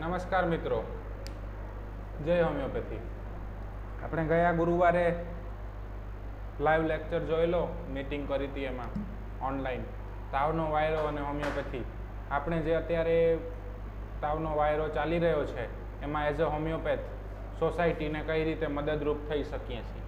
નમસ્કાર મિત્રો, જય હોમિયોપેથી. આપણે ગયા ગુરુવારે લાઈવ લેક્ચર જોઈ લો, મીટિંગ કરી હતી એમાં ઓનલાઈન તાવનો વાયરો અને હોમિયોપેથી. આપણે જે અત્યારે તાવનો વાયરો ચાલી રહ્યો છે એમાં એઝ અ હોમિયોપેથ સોસાયટીને કઈ રીતે મદદરૂપ થઈ શકીએ છીએ.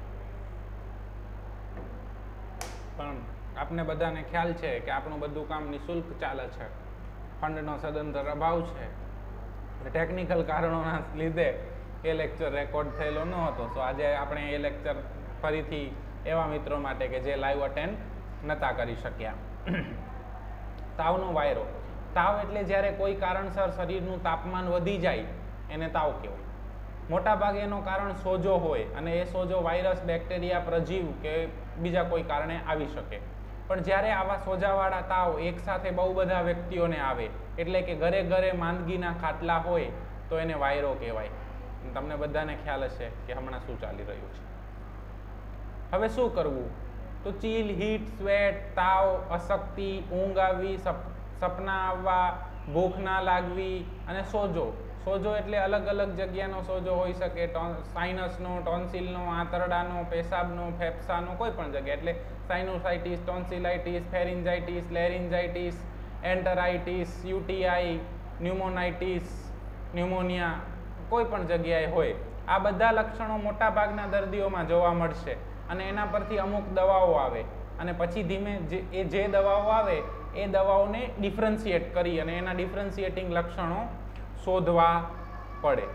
પણ આપને બધાને ખ્યાલ છે કે આપણું બધું કામ નિઃશુલ્ક ચાલે છે, ફંડનો સદંતર અભાવ છે. ટેકનિકલ કારણોના લીધે એ લેક્ચર રેકોર્ડ થયેલો ન હતો. તો આજે આપણે એ લેક્ચર ફરીથી એવા મિત્રો માટે કે જે લાઈવ અટેન્ડ નહોતા કરી શક્યા. તાવનો વાયરો. તાવ એટલે જ્યારે કોઈ કારણસર શરીરનું તાપમાન વધી જાય એને તાવ કહેવાય. મોટાભાગે એનું કારણ સોજો હોય અને એ સોજો વાયરસ, બેક્ટેરિયા, પ્રજીવ કે બીજા કોઈ કારણે આવી શકે. પણ જ્યારે આવા સોજાવાળા તાવ એકસાથે બહુ બધા વ્યક્તિઓને આવે, એટલે કે ઘરે ઘરે માંદગીના ખાટલા હોય, તો એને વાયરો કહેવાય. તમને બધાને ખ્યાલ હશે કે હમણાં શું ચાલી રહ્યું છે. હવે શું કરવું? તો ચીલ, હીટ, સ્વેટ, તાવ, અશક્તિ, ઊંઘ આવવી, સપના આવવા, ભૂખ ના લાગવી અને સોજો. સોજો એટલે અલગ અલગ જગ્યાનો સોજો હોઈ શકે. સાઇનસનો, ટોન્સિલનો, આંતરડાનો, પેશાબનો, ફેફસાનો, કોઈ પણ જગ્યા. એટલે સાઇનોસાઇટિસ, ટોન્સિલાઇટિસ, ફેરિન્જાઇટિસ, લેરિન્જાઇટિસ, એન્ટરાઇટિસ, યુટીઆઈ, ન્યુમોનાઇટિસ, ન્યુમોનિયા, કોઈ પણ જગ્યાએ હોય. આ બધા લક્ષણો મોટાભાગના દર્દીઓમાં જોવા મળશે અને એના પરથી અમુક દવાઓ આવે અને પછી ધીમે જે દવાઓ આવે એ દવાઓને ડિફરન્શિએટ કરી અને એના ડિફરન્શિએટિંગ લક્ષણો શોધવા પડે.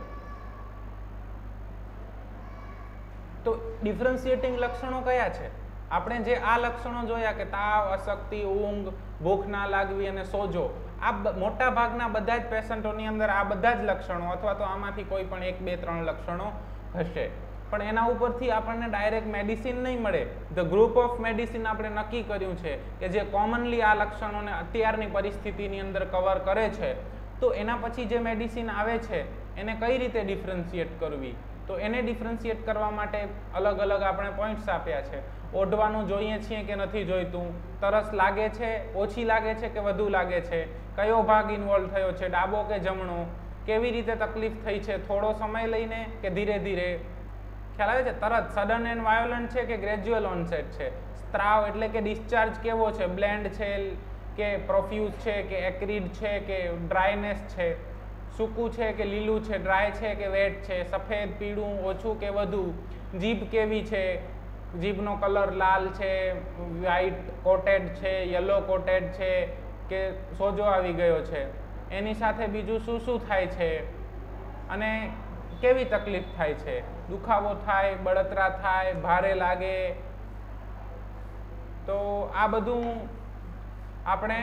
તો ડિફરન્શિએટિંગ લક્ષણો કયા છે? આપણે જે આ લક્ષણો જોયા કે તાવ, અશક્તિ, ઊંઘ, ભૂખ ના લાગવી અને સોજો, આ મોટા ભાગના બધા જ પેશન્ટોની અંદર આ બધા જ લક્ષણો અથવા તો આમાંથી કોઈ પણ 1, 2, 3 લક્ષણો હશે. પણ એના ઉપરથી આપણને ડાયરેક્ટ મેડિસિન નહીં મળે. ધ ગ્રુપ ઓફ મેડિસિન આપણે નક્કી કર્યું છે કે જે કોમનલી આ લક્ષણોને અત્યારની પરિસ્થિતિની અંદર કવર કરે છે. તો એના પછી જે મેડિસિન આવે છે એને કઈ રીતે ડિફરન્શિએટ કરવી? તો એને ડિફરન્શિએટ કરવા માટે અલગ અલગ આપણે પોઈન્ટ્સ આપ્યા છે. ઓઢવાનું જોઈએ છીએ કે નથી જોઈતું, તરસ લાગે છે, ઓછી લાગે છે કે વધુ લાગે છે, કયો ભાગ ઇન્વોલ્વ થયો છે, ડાબો કે જમણો, કેવી રીતે તકલીફ થઈ છે, થોડો સમય લઈને કે ધીરે ધીરે, ખ્યાલ આવે છે, તરત, સડન એન્ડ વાયોલન્ટ છે કે ગ્રેજ્યુઅલ ઓનસેટ છે, સ્ત્રાવ એટલે કે ડિસ્ચાર્જ કેવો છે, બ્લેન્ડ છે કે પ્રોફ્યુઝ છે કે એક્રિડ છે કે ડ્રાયનેસ છે, સૂકું છે કે લીલું છે, ડ્રાય છે કે વેટ છે, સફેદ, પીળું, ઓછું કે વધુ, જીભ કેવી છે, જીભનો કલર લાલ છે, વ્હાઇટ કોટેડ છે, યલો કોટેડ છે કે સોજો આવી ગયો છે, એની સાથે બીજું શું શું થાય છે અને કેવી તકલીફ થાય છે, દુખાવો થાય, બળતરા થાય, ભારે લાગે. તો આ બધું આપણે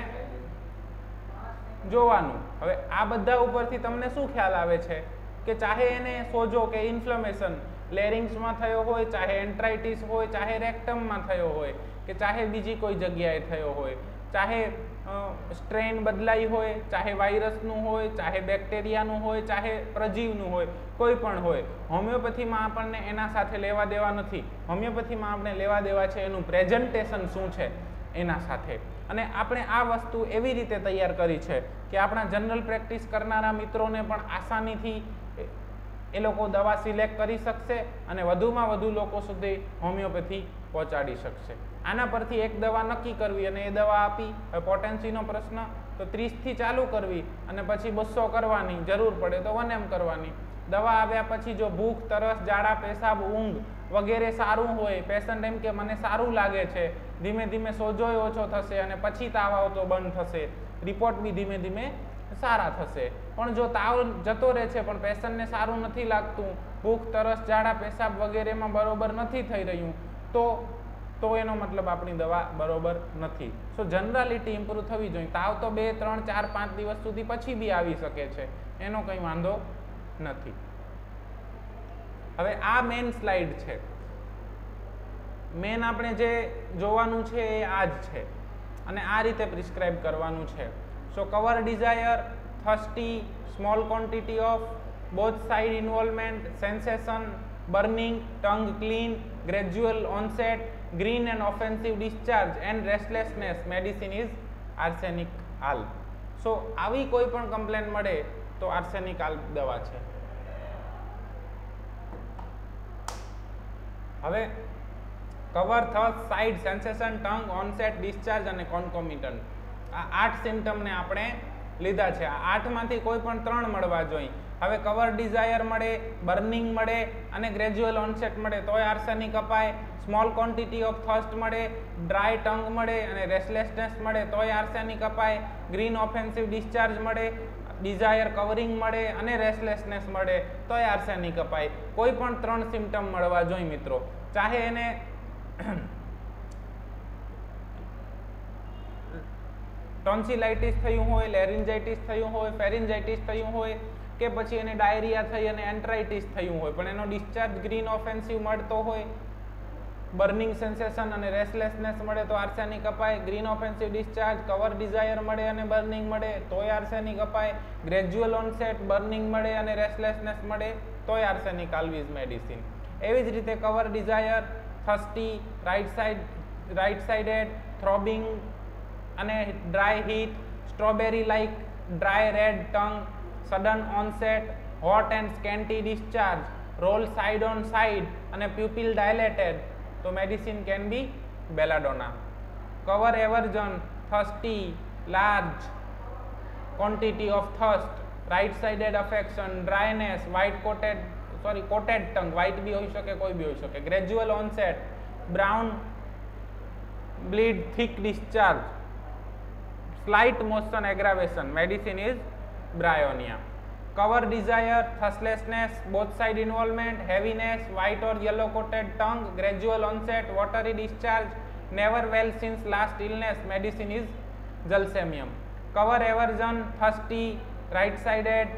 જોવાનું. હવે આ બધા ઉપરથી તમને શું ખ્યાલ આવે છે કે ચાહે એને સોજો કે ઇન્ફ્લેમેશન લેરિંગ્સમાં થયો હોય, ચાહે એન્ટ્રાઇટિસ હોય, ચાહે રેક્ટમમાં થયો હોય કે ચાહે બીજી કોઈ જગ્યાએ થયો હોય, ચાહે સ્ટ્રેન બદલાઈ હોય, ચાહે વાયરસનું હોય, ચાહે બેક્ટેરિયાનું હોય, ચાહે પ્રજીવનું હોય, કોઈ પણ હોય, હોમિયોપેથીમાં આપણને એના સાથે લેવા દેવા નથી. હોમિયોપેથીમાં આપણે લેવા દેવા છે એનું પ્રેઝન્ટેશન શું છે એના સાથે. અને આપણે આ વસ્તુ એવી રીતે તૈયાર કરી છે કે આપણા જનરલ પ્રેક્ટિસ કરનારા મિત્રોને પણ આસાનીથી એ લોકો દવા સિલેક્ટ કરી શકશે અને વધુમાં વધુ લોકો સુધી હોમિયોપેથી પહોંચાડી શકશે. આના પરથી એક દવા નક્કી કરવી અને એ દવા આપી. હવે પોટેન્સીનો પ્રશ્ન, તો 30થી ચાલુ કરવી અને પછી 200 કરવાની, જરૂર પડે તો 1 m કરવાની. દવા આવ્યા પછી જો ભૂખ, તરસ, ઝાડા, પેશાબ, ઊંઘ વગેરે સારું હોય, પેશન્ટ એમ કે મને સારું લાગે છે, ધીમે ધીમે સોજોય ઓછો થશે અને પછી તાવ આવતો બંધ થશે, રિપોર્ટ બી ધીમે ધીમે સારા થશે. પણ જો તાવ જતો રહે છે પણ પેશન્ટને સારું નથી લાગતું, ભૂખ, તરસ, ઝાડા, પેશાબ વગેરેમાં બરોબર નથી થઈ રહ્યું, તો એનો મતલબ આપણી દવા બરોબર નથી. સો જનરાલિટી ઇમ્પ્રૂવ થવી જોઈએ. તાવ તો 2, 3, 4, 5 દિવસ સુધી પછી બી આવી શકે છે, એનો કંઈ વાંધો નથી. હવે આ મેઇન સ્લાઇડ છે. મેઇન આપણે જે જોવાનું છે એ આ જ છે અને આ રીતે પ્રિસ્ક્રાઇબ કરવાનું છે. So cover desire, thirsty, small quantity of, both side involvement, sensation, burning, tongue clean, gradual onset, green and offensive discharge and restlessness, medicine is arsenic alb. So આવી કોઈ પણ કમ્પ્લેન મળે તો આર્સેનિક દવા છે. હવે cover, thirst, side, sensation, tongue, onset, discharge અને concomitant, આ 8 સિમ્પટમને આપણે લીધા છે. આ 8 માંથી કોઈ પણ 3 મળવા જોઈએ. હવે કવર ડિઝાયર મળે, બર્નિંગ મળે અને ગ્રેજ્યુઅલ ઓનસેટ મળે તોય આર્સેનિક અપાય. સ્મોલ ક્વોન્ટિટી ઓફ થર્સ્ટ મળે, ડ્રાય ટંગ મળે અને રેસ્ટલેસનેસ મળે તોય આર્સેનિક અપાય. ગ્રીન ઓફેન્સિવ ડિસ્ચાર્જ મળે, ડિઝાયર કવરિંગ મળે અને રેસ્ટલેસનેસ મળે તોય આર્સેનિક અપાય. કોઈ પણ 3 સિમ્પટમ મળવા જોઈએ મિત્રો. ચાહે એને ટોન્સિલાઇટિસ થયું હોય, લેરિન્જાઇટિસ થયું હોય, ફેરિન્જાઇટિસ થયું હોય કે પછી એને ડાયરિયા થઈ અને એન્ટ્રાઇટિસ થયું હોય, પણ એનો ડિસ્ચાર્જ ગ્રીન ઓફેન્સિવ મળતો હોય, બર્નિંગ સેન્સેશન અને રેસ્ટલેસનેસ મળે તો આર્સેનિક અપાય. Green offensive discharge, cover desire મળે અને બર્નિંગ મળે તોય આર્સેનિક અપાય. ગ્રેજ્યુઅલ ઓનસેટ, બર્નિંગ મળે અને રેસ્ટલેસનેસ મળે તોય આર્સેનિક આલ્વેઝ મેડિસિન. એવી જ રીતે cover desire, thirsty, right sided, throbbing અને dry heat, strawberry like dry red tongue, sudden onset, hot and scanty discharge, roll side on side અને પ્યુપિલ ડાયલેટેડ, તો medicine can be belladonna. Cover aversion, thirsty, large quantity of thirst, right sided affection, dryness, coated tongue, white બી હોઈ શકે, કોઈ બી હોઈ શકે. Gradual onset, brown bleed, thick discharge, slight motion aggravation, medicine is bryonia. Cover Dzire, thirstlessness, both side involvement, heaviness, white or yellow coated tongue, gradual onset, watery discharge, never well since last illness, medicine is gelsemium. Cover aversion, thirsty, right sided,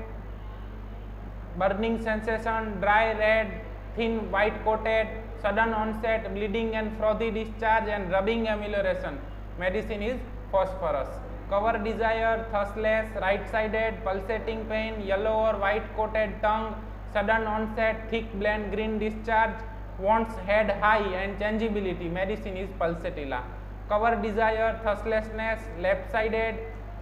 burning sensation, dry red, thin white coated, sudden onset, bleeding and frothy discharge and rubbing amelioration, medicine is phosphorus. Cover desire, thirstless, right sided, pulsating pain, yellow or white coated tongue, sudden onset, thick blend green discharge, wants head high and changeability, medicine is pulsatilla. Cover desire, thirstlessness, left sided,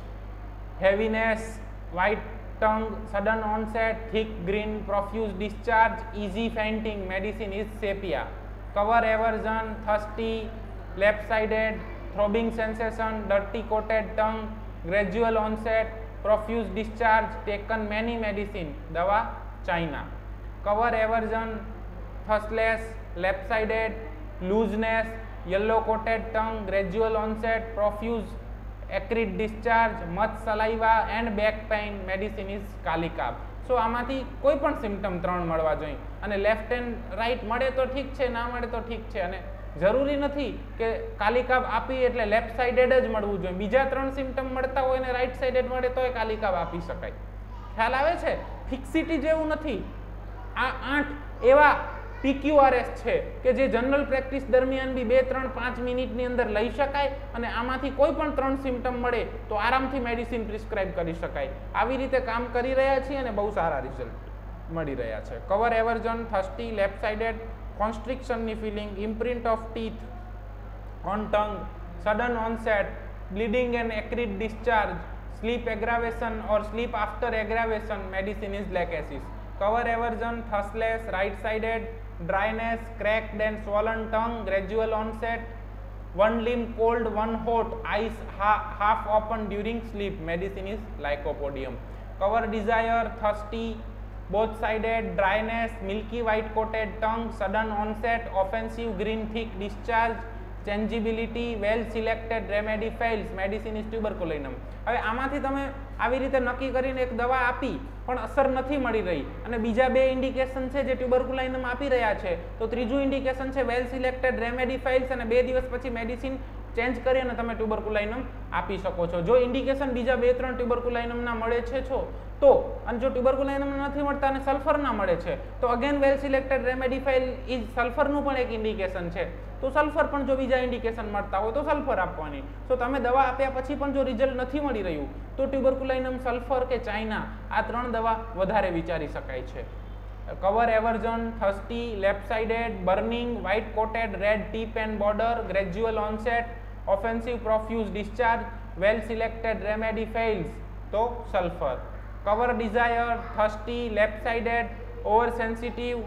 heaviness, white tongue, sudden onset, thick green profuse discharge, easy fainting, medicine is sepia. Cover aversion, thirsty, left sided, throbbing sensation, dirty coated tongue, gradual onset, profuse discharge, taken many medicine, dawa China. Cover aversion, thirstless, left sided, looseness, yellow coated tongue, gradual onset, profuse acrid discharge, much saliva and back pain, medicine is kali carb. So આમાંથી કોઈ પણ symptom 3 મળવા જોઈએ અને left and right મળે તો ઠીક છે, ના મળે તો ઠીક છે અને જરૂરી નથી કે કાલિકાબ આપી એટલે લેફ્ટ સાઇડેડ જ મળવું જોઈએ. બીજા 3 સિમ્પટમ મળતા હોય ને રાઈટ સાઇડેડ મળે તોય કાલિકાબ આપી શકાય. ખ્યાલ આવે છે? ફિક્સિટી જેવું નથી. આ 8 એવા PQRS છે કે જે જનરલ પ્રેક્ટિસ દરમિયાન બી 2, 3, 5 મિનિટની અંદર લઈ શકાય અને આમાંથી કોઈ પણ 3 સિમ્પટમ મળે તો આરામથી મેડિસિન પ્રિસ્ક્રાઇબ કરી શકાય. આવી રીતે કામ કરી રહ્યા છીએ અને બહુ સારા રિઝલ્ટ મળી રહ્યા છે. Cover aversion, thirsty, left sided, કોન્સ્ટ્રિક્શનની feeling, imprint of teeth on tongue, sudden onset, bleeding and acrid discharge, sleep aggravation or sleep after aggravation, medicine is lachesis. Cover aversion, thirstless, right sided, dryness, cracked and swollen tongue, gradual onset, one limb cold, one hot, eyes half open during sleep, medicine is lycopodium. Cover desire, thirsty, both sided, dryness, milky white coated tongue, sudden onset, offensive green thick discharge, changeability, well selected remedy fails, medicine is tuberculinum. હવે આમાંથી તમે આવી રીતે નક્કી કરીને એક દવા આપી પણ અસર નથી મળી રહી અને બીજા 2 ઇન્ડિકેશન છે જે ટ્યુબરકુલાઇનમ આપી રહ્યા છે તો ત્રીજું ઇન્ડિકેશન છે વેલ સિલેક્ટેડ રેમેડી ફાઇલ્સ અને 2 દિવસ પછી મેડિસિન ચેન્જ કરી અને તમે ટ્યુબરકુલાઇનમ આપી શકો છો. જો ઇન્ડિકેશન બીજા 2-3 ટ્યુબરકુલાઇનમના મળે છે તો અને જો ટ્યુબરકુલાઇનમ નથી મળતા અને સલ્ફરના મળે છે તો again well selected remedy file is સલ્ફરનું પણ એક ઇન્ડિકેશન છે તો સલ્ફર પણ જો બીજા ઇન્ડિકેશન મળતા હોય તો સલ્ફર આપવાની. તો તમે દવા આપ્યા પછી પણ જો રિઝલ્ટ નથી મળી રહ્યું તો ટ્યુબરકુલાઇનમ, સલ્ફર કે ચાઇના આ 3 દવા વધારે વિચારી શકાય છે. Cover aversion, thirsty, left sided, burning, white coated, red tip and border, gradual onset, offensive profuse discharge, well selected remedy fails તો sulphur. cover desire, thirsty, left sided, oversensitive,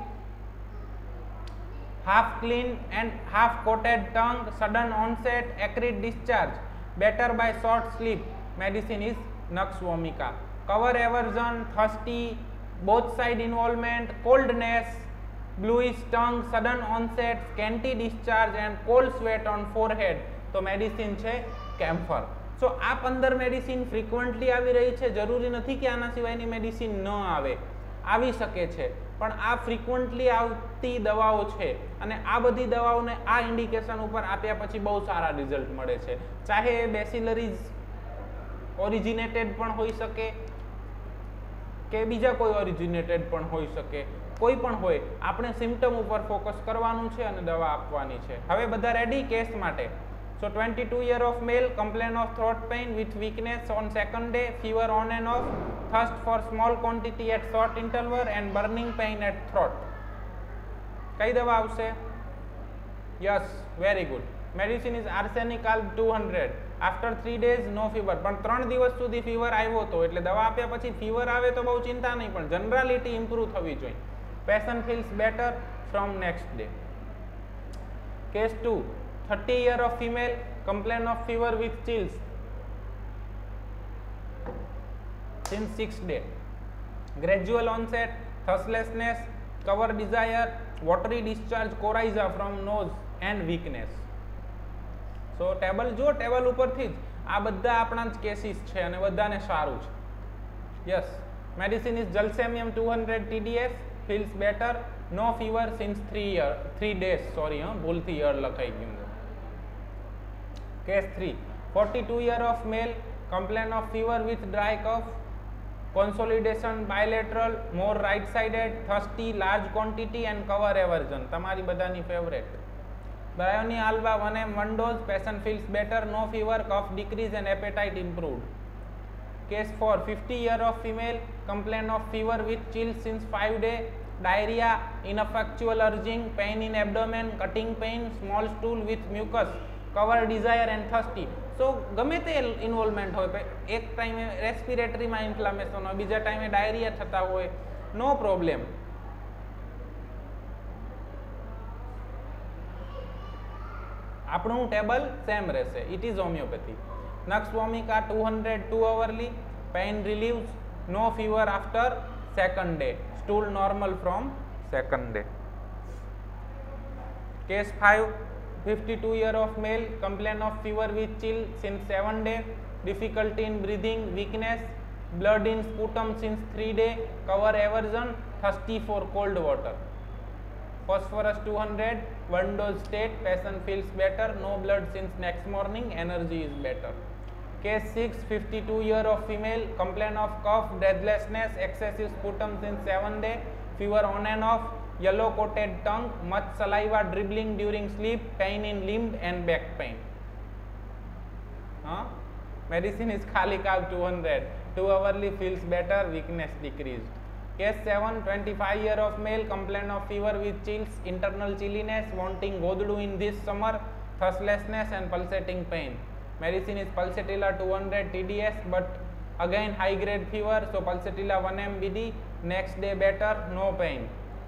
half clean and half coated tongue, sudden onset, acrid discharge, better by short sleep. Medicine is Nux vomica. Cover aversion, thirsty, both side involvement, coldness, bluish tongue, sudden onset, scanty discharge and cold sweat on forehead. તો medicine છે camphor. So આ 15 medicine frequently આવી રહી છે, જરૂરી નથી કે આના સિવાયની મેડિસિન ન આવે, આવી શકે છે, પણ આ ફ્રીક્વન્ટલી આવતી દવાઓ છે અને આ બધી દવાઓને આ ઇન્ડિકેશન ઉપર આપ્યા પછી બહુ સારા રિઝલ્ટ મળે છે. ચાહે એ બેસિલરીઝ ઓરિજિનેટેડ પણ હોઈ શકે કે બીજા કોઈ ઓરિજિનેટેડ પણ હોઈ શકે, કોઈ પણ હોય, આપણે સિમ્ટમ ઉપર ફોકસ કરવાનું છે અને દવા આપવાની છે. હવે બધા રેડી કેસ માટે? So 22 of male, complain of throat pain with weakness on second day, fever on and off, thirst for small quantity at short interval and burning pain at throat. કઈ દવા આવશે? Yes, very good. Medicine is arsenic alb 200. After 3 days no fever. પણ 3 દિવસ સુધી fever આવ્યો હતો એટલે દવા આપ્યા પછી ફીવર આવે તો બહુ ચિંતા નહીં, પણ જનરાલિટી ઇમ્પ્રૂવ થવી જોઈએ. Patient feels better from next day. Case 2, 30 of female, complain of fever with chills since 6th day, gradual onset, thirstlessness, cover desire, watery discharge, coryza from nose and weakness. So table જો, table ઉપરથી જ આ બધા આપણા જ cases છે અને બધાને સારું છે. Yes, medicine is gelsemium 200 TDS, feels better, no fever since 3 days. Sorry, ભૂલથી યર લખાઈ ગયું. Case 3, 42 of male, complain of fever with dry cough, consolidation bilateral, more right sided, thirsty, large quantity and cover aversion. તમારી બધાની favourite. Bryonia alba 1 m 1 dose, patient feels better, no fever, cough decrease and appetite improved. Case 4, 50 of female, complain of fever with chills since 5 days, diarrhea, ineffectual urging, pain in abdomen, cutting pain, small stool with mucus, cover desire and thirsty. So ગમે તે involvement હોય, એક ટાઈમે રેસ્પિરેટરીમાં inflammation હોય, બીજા ટાઈમે diarrhoea થતા હોય, નો પ્રોબ્લેમ. આપણું ટેબલ સેમ રહેશે. It is homeopathy. Nux vomica 200 2 hourly, pain relieves, no fever after second day, stool normal from second day. Case 5, 52 of male, complain of fever with chill since 7 days, difficulty in breathing, weakness, blood in sputum since 3 days, cover aversion, thirsty for cold water. Phosphorus 200, 1 dose state, patient feels better, no blood since next morning, energy is better. Case 6, 52 of female, complain of cough, breathlessness, excessive sputum since 7 days, fever on and off, yellow coated tongue, much saliva dribbling during sleep, pain in limb and back pain. Medicine is khali carb 200, 2 hourly, feels better, weakness decreased. Case 7, 25 of male, complain of fever with chills, internal chilliness, wanting goddu in this summer, thirstlessness and pulsating pain. Medicine is Pulsatilla 200 TDS, but again high grade fever, so Pulsatilla 1 mBD, next day better, no pain.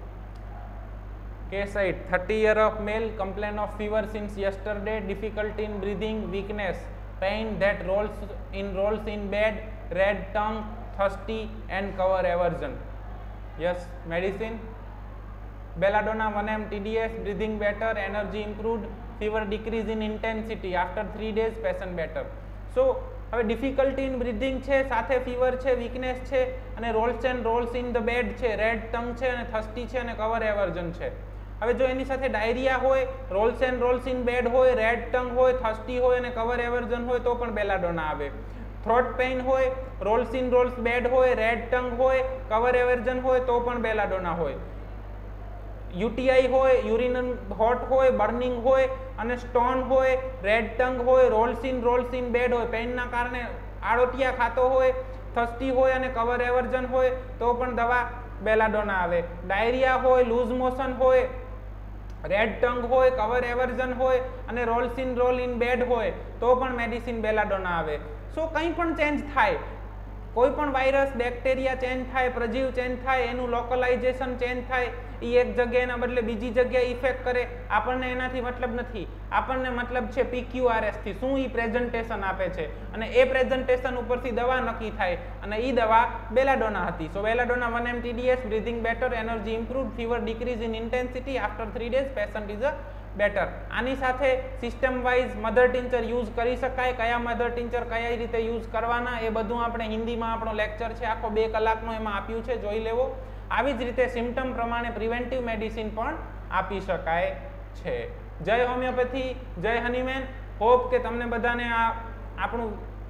Case 8, 30 of male, complain of fever since yesterday, difficulty in breathing, weakness, pain that rolls in bed, red tongue, thirsty and cover aversion. Yes, medicine Belladonna 1 m TDS, breathing better, energy improved, fever decrease in intensity, after 3 days patient better. So હવે difficulty in breathing છે, સાથે fever છે, weakness છે અને rolls and rolls in the bed છે, red tongue છે અને thirsty છે અને કવર એવર્જન છે. હવે જો એની સાથે ડાયરિયા હોય, rolls and rolls in bed હોય, રેડ ટંગ હોય, થર્સ્ટી હોય અને કવર એવર્જન હોય તો પણ બેલાડોના આવે. થ્રોટ પેઇન હોય, રોલ્સ ઇન રોલ્સ બેડ હોય, રેડ ટંગ હોય, કવર એવર્જન હોય તો પણ બેલાડોના હોય. યુટીઆઈ હોય, યુરિન હોટ હોય, બર્નિંગ હોય અને સ્ટોન હોય, રેડ ટંગ હોય, રોલ્સ ઇન બેડ હોય, પેઇનના કારણે આળોટિયા ખાતો હોય, થર્સ્ટી હોય અને કવર એવર્જન હોય તો પણ દવા બેલાડોના આવે. ડાયરિયા હોય, લૂઝ મોશન હોય, રેડ ટંગ હોય, કવર એવર્જન હોય અને રોલ્સ ઇન બેડ હોય તો પણ મેડિસિન બેલાડોના આવે. સો કંઈ પણ ચેન્જ થાય, કોઈ પણ વાયરસ બેક્ટેરિયા ચેન્જ થાય, પ્રજીવ ચેન્જ થાય, એનું લોકલાઇઝેશન ચેન્જ થાય, એ એક જગ્યાએના બદલે બીજી જગ્યાએ ઇફેક્ટ કરે, આપણને એનાથી મતલબ નથી. આપણને મતલબ છે PQRS થી, શું એ પ્રેઝન્ટેશન આપે છે અને એ પ્રેઝન્ટેશન ઉપરથી દવા નક્કી થાય. અને એ દવા બેલાડોના હતી. So belladonna 1 mTDS, breathing better, energy improve, fever decrease in intensity, after 3 days patient is a better. આની સાથે system wise mother tincture use કરી શકાય. કયા મધર ટિંચર કઈ રીતે યુઝ કરવાના એ બધું આપણે હિન્દીમાં આપણો લેક્ચર છે આખો 2 કલાકનો, એમાં આપ્યું છે, જોઈ લેવો. આવી જ રીતે સિમ્ટમ પ્રમાણે પ્રિવેન્ટિવ મેડિસિન પણ આપી શકાય છે. જય હોમિયોપેથી, જય હનીમેન. હોપ કે તમને બધાને આ આપણું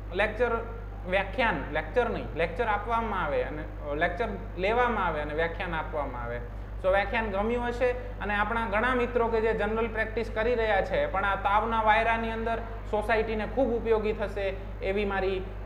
લેક્ચર આપવામાં આવે અને લેક્ચર લેવામાં આવે અને વ્યાખ્યાન આપવામાં આવે. તો વ્યાખ્યાન ગમ્યું હશે અને આપણા ઘણા મિત્રો કે જે જનરલ પ્રેક્ટિસ કરી રહ્યા છે પણ આ તાવના વાયરાની અંદર સોસાયટીને ખૂબ ઉપયોગી થશે એવી મારી